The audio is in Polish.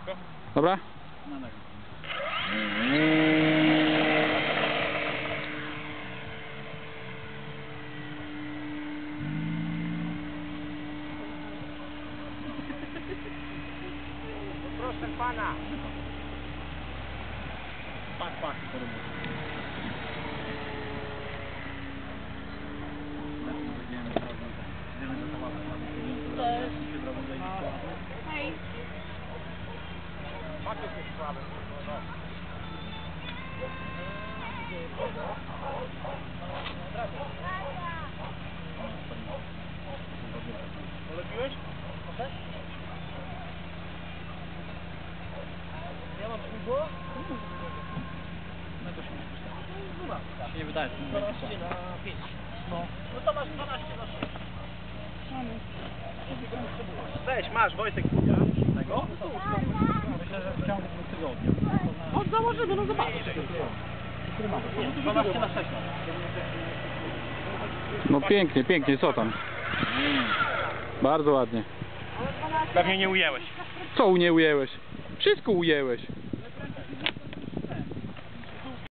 szybko. Dobra? No, no. Proszę pana. Pak, po robocie. Hej. Polepiłeś? Proszę? Ja mam śmigło? No to się nie No mam. się nie wydaje, że to 12 na 5. No to masz 12 na 6. Weź, masz Wojtek kupię. tego? Myślę, że w ciągu 2 tygodni. Chodź założymy, no zobaczysz. 12 na 6. No pięknie, pięknie, co tam? Bardzo ładnie. Pewnie nie ujęłeś. Co nie ujęłeś? Wszystko ujęłeś.